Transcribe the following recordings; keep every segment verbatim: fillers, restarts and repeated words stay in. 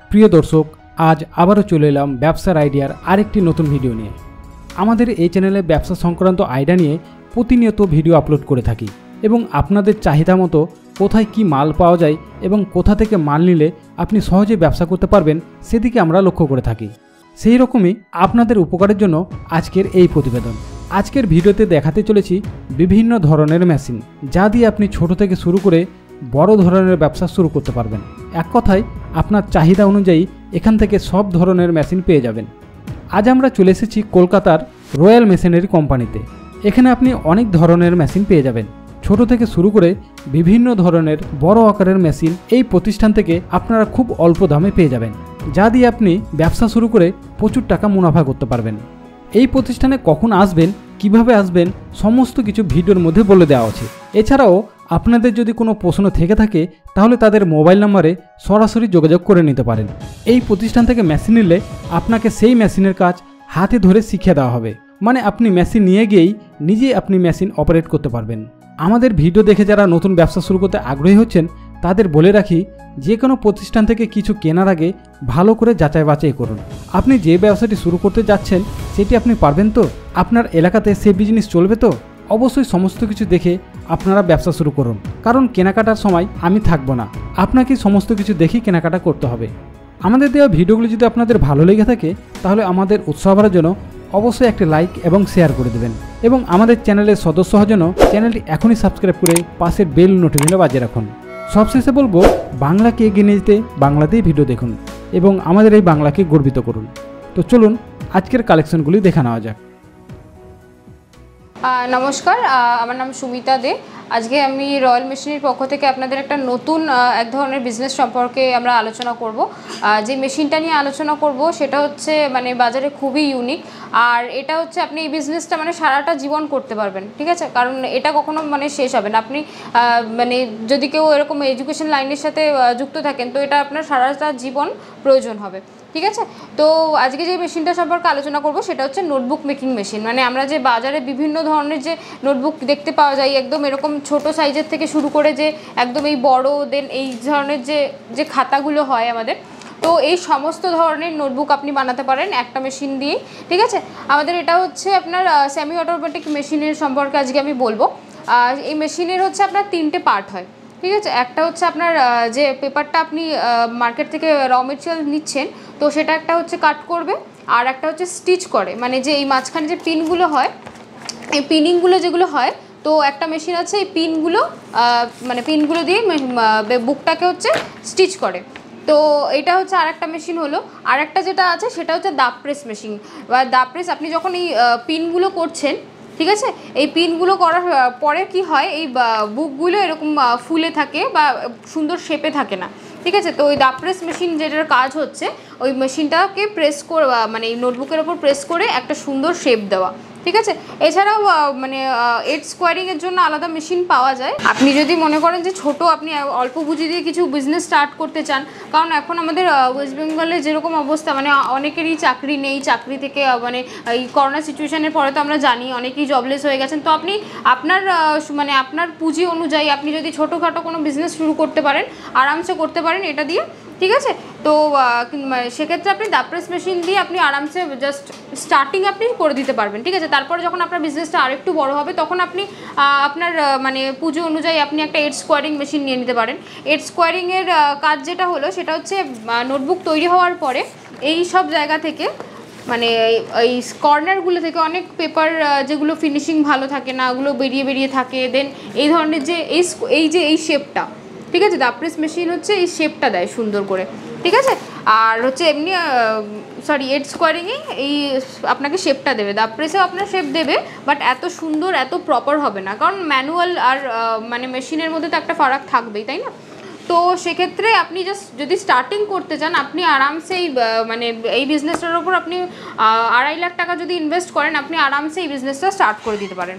প্রিয় দর্শক, আজ আবারও চলে এলাম ব্যবসার আইডিয়ার আরেকটি নতুন ভিডিও নিয়ে। আমাদের এই চ্যানেলে ব্যবসা সংক্রান্ত আইডিয়া নিয়ে প্রতিনিয়ত ভিডিও আপলোড করে থাকি এবং আপনাদের চাহিদা মতো কোথায় কি মাল পাওয়া যায় এবং কোথা থেকে মাল নিলে আপনি সহজে ব্যবসা করতে পারবেন সেদিকে আমরা লক্ষ্য করে থাকি। সেই রকমই আপনাদের উপকারের জন্য আজকের এই প্রতিবেদন। আজকের ভিডিওতে দেখাতে চলেছি বিভিন্ন ধরনের মেশিন, যা দিয়ে আপনি ছোট থেকে শুরু করে বড় ধরনের ব্যবসা শুরু করতে পারবেন। এক কথায় আপনার চাহিদা অনুযায়ী এখান থেকে সব ধরনের মেশিন পেয়ে যাবেন। আজ আমরা চলে এসেছি কলকাতার রয়্যাল মেশিনারি কোম্পানিতে। এখানে আপনি অনেক ধরনের মেশিন পেয়ে যাবেন, ছোট থেকে শুরু করে বিভিন্ন ধরনের বড় আকারের মেশিন এই প্রতিষ্ঠান থেকে আপনারা খুব অল্প দামে পেয়ে যাবেন, যা দিয়ে আপনি ব্যবসা শুরু করে প্রচুর টাকা মুনাফা করতে পারবেন। এই প্রতিষ্ঠানে কখন আসবেন, কিভাবে আসবেন, সমস্ত কিছু ভিডিওর মধ্যে বলে দেওয়া আছে। এছাড়াও আপনাদের যদি কোনো প্রশ্ন থেকে থাকে তাহলে তাদের মোবাইল নম্বরে সরাসরি যোগাযোগ করে নিতে পারেন। এই প্রতিষ্ঠান থেকে মেশিন নিলে আপনাকে সেই মেশিনের কাজ হাতে ধরে শিখিয়ে দেওয়া হবে, মানে আপনি মেশিন নিয়ে গিয়েই নিজেই আপনি মেশিন অপারেট করতে পারবেন। আমাদের ভিডিও দেখে যারা নতুন ব্যবসা শুরু করতে আগ্রহী হচ্ছেন তাদের বলে রাখি, যে কোনো প্রতিষ্ঠান থেকে কিছু কেনার আগে ভালো করে যাচাই বাছাই করুন। আপনি যে ব্যবসাটি শুরু করতে যাচ্ছেন সেটি আপনি পারবেন তো? আপনার এলাকাতে সে বিজনেস চলবে তো? অবশ্যই সমস্ত কিছু দেখে আপনারা ব্যবসা শুরু করুন, কারণ কেনাকাটার সময় আমি থাকবো না, আপনাকে সমস্ত কিছু দেখেই কেনাকাটা করতে হবে। আমাদের দেওয়া ভিডিওগুলি যদি আপনাদের ভালো লেগে থাকে তাহলে আমাদের উৎসাহ বাড়ার জন্য অবশ্যই একটি লাইক এবং শেয়ার করে দেবেন এবং আমাদের চ্যানেলের সদস্য হওয়ার জন্য চ্যানেলটি এখনই সাবস্ক্রাইব করে পাশের বেল নোটিফিকেশন বাজিয়ে রাখুন। সবশেষে বলবো, বাংলাকে এগিয়ে নিয়ে যেতে বাংলাতেই ভিডিও দেখুন এবং আমাদের এই বাংলাকে গর্বিত করুন। তো চলুন আজকের কালেকশনগুলি দেখা নেওয়া যাক। নমস্কার, আমার নাম সুমিতা দে। আজকে আমি রয়্যাল মেশিনের পক্ষ থেকে আপনাদের একটা নতুন এক ধরনের বিজনেস সম্পর্কে আমরা আলোচনা করব। যে মেশিনটা নিয়ে আলোচনা করব সেটা হচ্ছে মানে বাজারে খুবই ইউনিক, আর এটা হচ্ছে আপনি এই বিজনেসটা মানে সারাটা জীবন করতে পারবেন, ঠিক আছে? কারণ এটা কখনো মানে শেষ হবে না। আপনি মানে যদি কেউ এরকম এডুকেশন লাইনের সাথে যুক্ত থাকেন তো এটা আপনার সারাটা জীবন প্রয়োজন হবে, ঠিক আছে? তো আজকে যে মেশিনটা সম্পর্কে আলোচনা করব সেটা হচ্ছে নোটবুক মেকিং মেশিন। মানে আমরা যে বাজারে বিভিন্ন ধরনের যে নোটবুক দেখতে পাওয়া যায়, একদম এরকম ছোট সাইজের থেকে শুরু করে যে একদম এই বড় দেন এই ধরনের যে যে খাতাগুলো হয় আমাদের, তো এই সমস্ত ধরনের নোটবুক আপনি বানাতে পারেন একটা মেশিন দিয়েই, ঠিক আছে? আমাদের এটা হচ্ছে আপনার সেমি অটোমেটিক মেশিনের সম্পর্কে আজকে আমি বলবো। এই মেশিনের হচ্ছে আপনার তিনটে পার্ট হয়, ঠিক আছে? একটা হচ্ছে আপনার যে পেপারটা আপনি মার্কেট থেকে র মেটেরিয়াল নিচ্ছেন তো সেটা একটা হচ্ছে কাট করবে, আর একটা হচ্ছে স্টিচ করে, মানে যে এই মাঝখানে যে পিনগুলো হয়, এই পিনিংগুলো যেগুলো হয়, তো একটা মেশিন আছে এই পিনগুলো মানে পিনগুলো দিয়ে বুকটাকে হচ্ছে স্টিচ করে। তো এটা হচ্ছে আর একটা মেশিন হলো। আর একটা যেটা আছে সেটা হচ্ছে দাব প্রেস মেশিন বা দাব প্রেস। আপনি যখন এই পিনগুলো করছেন, ঠিক আছে, এই পিনগুলো করার পরে কি হয়, এই বুকগুলো এরকম ফুলে থাকে বা সুন্দর শেপে থাকে না, ঠিক আছে? তো ওই দাব প্রেস মেশিন যেটার কাজ হচ্ছে ওই মেশিনটাকে প্রেস করে মানে এই নোটবুকের ওপর প্রেস করে একটা সুন্দর শেপ দেওয়া, ঠিক আছে? এছাড়াও মানে এড স্কোয়ারিংয়ের জন্য আলাদা মেশিন পাওয়া যায়। আপনি যদি মনে করেন যে ছোট আপনি অল্প পুঁজি দিয়ে কিছু বিজনেস স্টার্ট করতে চান, কারণ এখন আমাদের ওয়েস্ট বেঙ্গলে যেরকম অবস্থা, মানে অনেকেরই চাকরি নেই, চাকরি থেকে মানে এই করোনা সিচুয়েশনের পরে তো আমরা জানি অনেকেই জবলেস হয়ে গেছেন। তো আপনি আপনার মানে আপনার পুঁজি অনুযায়ী আপনি যদি ছোটোখাটো কোনো বিজনেস শুরু করতে পারেন, আরামসে করতে পারেন এটা দিয়ে, ঠিক আছে? তো সেক্ষেত্রে আপনি দাব প্রেস মেশিন দিয়ে আপনি আরামসে জাস্ট স্টার্টিং আপনি করে দিতে পারবেন, ঠিক আছে? তারপরে যখন আপনার বিজনেসটা আরেকটু বড় হবে তখন আপনি আপনার মানে পুঁজি অনুযায়ী আপনি একটা এড স্কোয়ারিং মেশিন নিয়ে নিতে পারেন। এড স্কোয়ারিংয়ের কাজ যেটা হলো সেটা হচ্ছে নোটবুক তৈরি হওয়ার পরে এই সব জায়গা থেকে মানে এই কর্নারগুলো থেকে অনেক পেপার যেগুলো ফিনিশিং ভালো থাকে না ওগুলো বেরিয়ে বেরিয়ে থাকে, দেন এই ধরনের যে এই এই যে এই শেপটা, ঠিক আছে, দাব প্রেস মেশিন হচ্ছে এই শেপটা দেয় সুন্দর করে, ঠিক আছে? আর হচ্ছে এমনি সরি এড স্কোয়ারিংয়ে এই আপনাকে শেপটা দেবে, দাব প্রেসেও আপনার শেপ দেবে, বাট এত সুন্দর এত প্রপার হবে না, কারণ ম্যানুয়াল আর মানে মেশিনের মধ্যে তো একটা ফারাক থাকবেই, তাই না? তো সেক্ষেত্রে আপনি জাস্ট যদি স্টার্টিং করতে চান আপনি আরামসে এই মানে এই বিজনেসটার ওপর আপনি আড়াই লাখ টাকা যদি ইনভেস্ট করেন আপনি আরামসে এই বিজনেসটা স্টার্ট করে দিতে পারেন।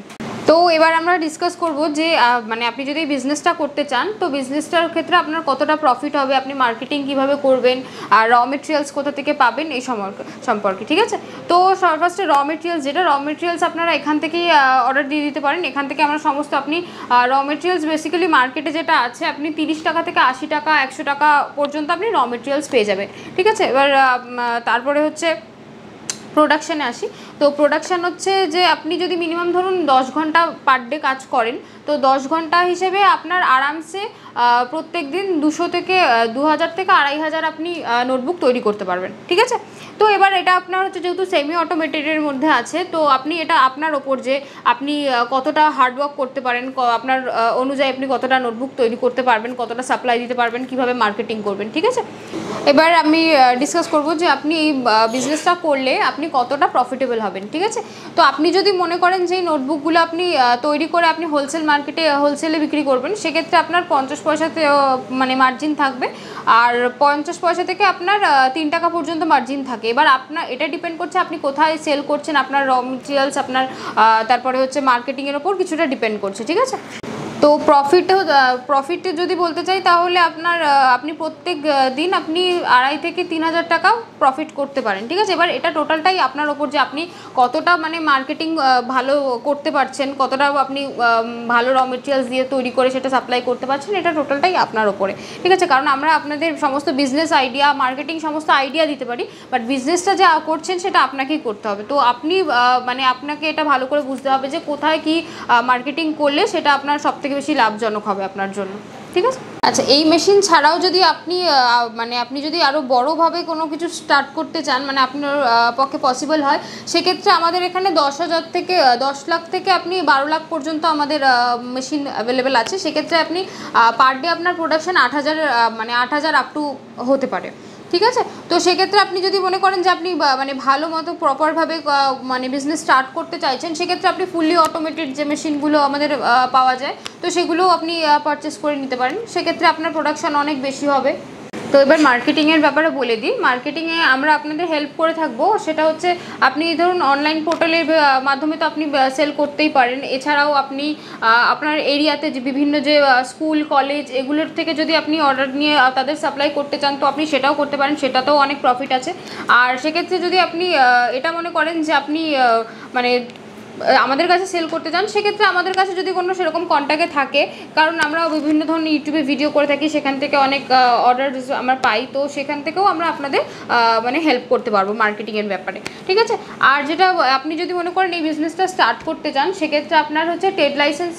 তো এবার আমরা ডিসকাস করব যে মানে আপনি যদি বিজনেসটা করতে চান তো বিজনেসটার ক্ষেত্রে আপনার কতটা প্রফিট হবে, আপনি মার্কেটিং কিভাবে করবেন, আর র মেটেরিয়ালস কোথা থেকে পাবেন এই সম্পর্কে, ঠিক আছে। তো ফার্স্টে র মেটেরিয়ালস, যেটা র মেটেরিয়ালস আপনারা এখান থেকেই অর্ডার দিয়ে দিতে পারেন। এখান থেকে আমরা সমস্ত আপনি র মেটেরিয়ালস বেসিক্যালি মার্কেটে যেটা আছে আপনি তিরিশ টাকা থেকে আশি টাকা একশো টাকা পর্যন্ত আপনি র মেটেরিয়ালস পেয়ে যাবেন, ঠিক আছে। এবার তারপরে হচ্ছে প্রোডাকশানে আসি। তো প্রোডাকশান হচ্ছে যে আপনি যদি মিনিমাম ধরুন দশ ঘন্টা পার ডে কাজ করেন তো দশ ঘন্টা হিসেবে আপনার আরামসে প্রত্যেক দিন দুশো থেকে দু হাজার থেকে আড়াই হাজার আপনি নোটবুক তৈরি করতে পারবেন, ঠিক আছে। তো এবার এটা আপনার হচ্ছে যেহেতু সেমি অটোমেটেডের মধ্যে আছে তো আপনি এটা আপনার ওপর যে আপনি কতটা হার্ডওয়ার্ক করতে পারেন, আপনার অনুযায়ী আপনি কতটা নোটবুক তৈরি করতে পারবেন, কতটা সাপ্লাই দিতে পারবেন, কিভাবে মার্কেটিং করবেন, ঠিক আছে। এবার আমি ডিসকাস করব যে আপনি এই বিজনেসটা করলে আপনি কতটা প্রফিটেবল হবেন, ঠিক আছে। তো আপনি যদি মনে করেন যে এই নোটবুকগুলো আপনি তৈরি করে আপনি হোলসেল মার্কেটে হোলসেলে বিক্রি করবেন, সেক্ষেত্রে আপনার পঞ্চাশ পয়সাতে মানে মার্জিন থাকবে, আর পঞ্চাশ পয়সা থেকে আপনার তিন টাকা পর্যন্ত মার্জিন থাকে। এবার আপনার এটা ডিপেন্ড করছে আপনি কোথায় সেল করছেন, আপনার র মেটেরিয়ালস আপনার তারপরে হচ্ছে মার্কেটিংয়ের ওপর কিছুটা ডিপেন্ড করছে, ঠিক আছে। তো প্রফিট প্রফিট যদি বলতে চাই তাহলে আপনার আপনি প্রত্যেক দিন আপনি আড়াই থেকে তিন হাজার টাকা প্রফিট করতে পারেন, ঠিক আছে। এবার এটা টোটালটাই আপনার ওপর যে আপনি কতটা মানে মার্কেটিং ভালো করতে পারছেন, কতটা আপনি ভালো র মেটেরিয়ালস দিয়ে তৈরি করে সেটা সাপ্লাই করতে পারছেন, এটা টোটালটাই আপনার ওপরে, ঠিক আছে। কারণ আমরা আপনাদের সমস্ত বিজনেস আইডিয়া, মার্কেটিং সমস্ত আইডিয়া দিতে পারি, বাট বিজনেসটা যা করছেন সেটা আপনাকেই করতে হবে। তো আপনি মানে আপনাকে এটা ভালো করে বুঝতে হবে যে কোথায় কি মার্কেটিং করলে সেটা আপনার সব থেকে বেশি লাভজনক হবে আপনার জন্য, ঠিক আছে। আচ্ছা, এই মেশিন ছাড়াও যদি আপনি মানে আপনি যদি আরও বড়োভাবে কোনো কিছু স্টার্ট করতে চান, মানে আপনার পক্ষে পসিবল হয়, সেক্ষেত্রে আমাদের এখানে দশ হাজার থেকে দশ লাখ থেকে আপনি বারো লাখ পর্যন্ত আমাদের মেশিন অ্যাভেলেবেল আছে। সেক্ষেত্রে আপনি পার ডে আপনার প্রোডাকশান আট হাজার মানে আট হাজার আপ টু হতে পারে, ঠিক আছে। তো সেক্ষেত্রে আপনি যদি মনে করেন যে আপনি মানে ভালো মতো প্রপারভাবে মানে বিজনেস স্টার্ট করতে চাইছেন, সেক্ষেত্রে আপনি ফুললি অটোমেটেড যে মেশিনগুলো আমাদের পাওয়া যায় তো সেগুলোও আপনি পারচেস করে নিতে পারেন। সেক্ষেত্রে আপনার প্রোডাকশান অনেক বেশি হবে। তো এবার মার্কেটিংয়ের ব্যাপারে বলে দিই। মার্কেটিংয়ে আমরা আপনাদের হেল্প করে থাকবো। সেটা হচ্ছে আপনি ধরুন অনলাইন পোর্টালের মাধ্যমে তো আপনি সেল করতেই পারেন। এছাড়াও আপনি আপনার এরিয়াতে যে বিভিন্ন যে স্কুল কলেজ এগুলোর থেকে যদি আপনি অর্ডার নিয়ে তাদের সাপ্লাই করতে চান তো আপনি সেটাও করতে পারেন, সেটাতেও অনেক প্রফিট আছে। আর সেক্ষেত্রে যদি আপনি এটা মনে করেন যে আপনি মানে আমাদের কাছে সেল করতে চান, সেক্ষেত্রে আমাদের কাছে যদি কোনো সেরকম কন্ট্যাক্টে থাকে, কারণ আমরা বিভিন্ন ধরনের ইউটিউবে ভিডিও করে থাকি, সেখান থেকে অনেক অর্ডার আমরা পাই, তো সেখান থেকেও আমরা আপনাদের মানে হেল্প করতে পারবো মার্কেটিংয়ের ব্যাপারে, ঠিক আছে। আর যেটা আপনি যদি মনে করেন এই বিজনেসটা স্টার্ট করতে চান, সেক্ষেত্রে আপনার হচ্ছে ট্রেড লাইসেন্স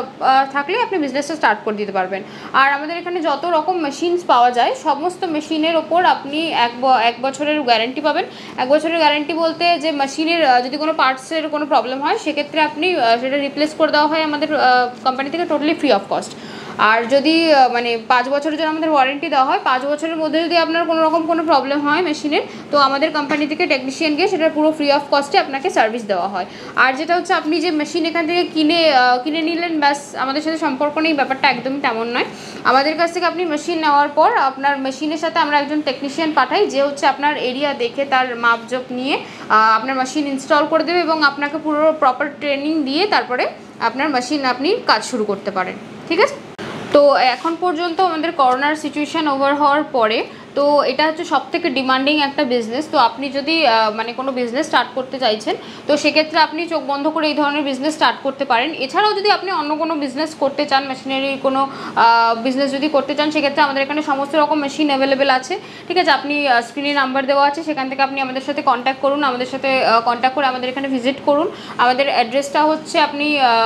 থাকলে আপনি বিজনেসটা স্টার্ট করে দিতে পারবেন। আর আমাদের এখানে যত রকম মেশিনস পাওয়া যায় সমস্ত মেশিনের ওপর আপনি এক এক বছরের গ্যারান্টি পাবেন। এক বছরের গ্যারান্টি বলতে যে মেশিনের যদি কোনো পার্টসের কোনো প্রবলেম হয় সেক্ষেত্রে আপনি সেটা রিপ্লেস করে দেওয়া হয় আমাদের কোম্পানি থেকে টোটালি ফ্রি অফ কস্ট। আর যদি মানে পাঁচ বছরের জন্য আমাদের ওয়ারেন্টি দেওয়া হয়, পাঁচ বছরের মধ্যে যদি আপনার কোনো রকম কোনো প্রবলেম হয় মেশিনের, তো আমাদের কোম্পানি থেকে টেকনিশিয়ান গিয়ে সেটা পুরো ফ্রি অফ কস্টে আপনাকে সার্ভিস দেওয়া হয়। আর যেটা হচ্ছে আপনি যে মেশিন এখান থেকে কিনে কিনে নিলেন ব্যাস আমাদের সাথে সম্পর্ক নেই, ব্যাপারটা একদমই তেমন নয়। আমাদের কাছ থেকে আপনি মেশিন নেওয়ার পর আপনার মেশিনের সাথে আমরা একজন টেকনিশিয়ান পাঠাই, যে হচ্ছে আপনার এরিয়া দেখে তার মাপজোপ নিয়ে আপনার মেশিন ইনস্টল করে দেবে এবং আপনাকে পুরো প্রপার ট্রেনিং দিয়ে তারপরে আপনার মেশিন আপনি কাজ শুরু করতে পারেন, ঠিক আছে। তো এখন পর্যন্ত আমাদের করোনার সিচুয়েশান ওভার হওয়ার পরে তো এটা হচ্ছে সবথেকে ডিমান্ডিং একটা বিজনেস। তো আপনি যদি মানে কোনো বিজনেস স্টার্ট করতে চাইছেন তো সেক্ষেত্রে আপনি চোখ বন্ধ করে এই ধরনের বিজনেস স্টার্ট করতে পারেন। এছাড়াও যদি আপনি অন্য কোনো বিজনেস করতে চান, মেশিনারির কোনো বিজনেস যদি করতে চান, সেক্ষেত্রে আমাদের এখানে সমস্ত রকম মেশিন অ্যাভেলেবেল আছে, ঠিক আছে। আপনি স্ক্রিনে নাম্বার দেওয়া আছে, সেখান থেকে আপনি আমাদের সাথে কন্ট্যাক্ট করুন, আমাদের সাথে কন্ট্যাক্ট করে আমাদের এখানে ভিজিট করুন। আমাদের অ্যাড্রেসটা হচ্ছে আপনি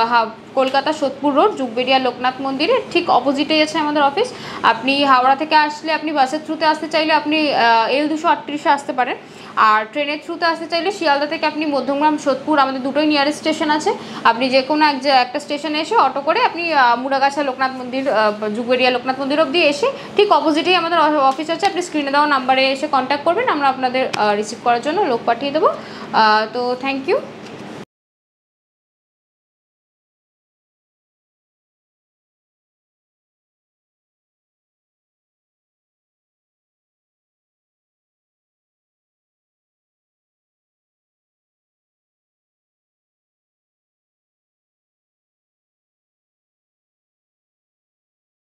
কলকাতা সোদপুর রোড, যুগবেড়িয়া লোকনাথ মন্দিরের ঠিক অপোজিটেই আছে আমাদের অফিস। আপনি হাওড়া থেকে আসলে আপনি বাসের থ্রুতে আসতে চাইলে আপনি এল দুশো আটত্রিশে আসতে পারেন, আর ট্রেনের থ্রুতে আসতে চাইলে শিয়ালদা থেকে আপনি মধ্যমগ্রাম সোদপুর আমাদের দুটোই নিয়ারেস্ট স্টেশন আছে। আপনি যে কোনো এক একটা স্টেশনে এসে অটো করে আপনি মুড়াগাছা লোকনাথ মন্দির, যুগবেড়িয়া লোকনাথ মন্দির অবধি এসে ঠিক অপোজিটেই আমাদের অফিস আছে। আপনি স্ক্রিনে দেওয়া নাম্বারে এসে কন্ট্যাক্ট করবেন, আমরা আপনাদের রিসিভ করার জন্য লোক পাঠিয়ে দেবো। তো থ্যাংক ইউ।